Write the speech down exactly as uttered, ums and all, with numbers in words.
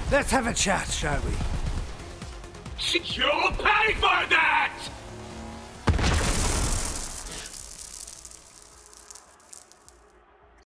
Let's have a chat, shall we? You'll pay for that!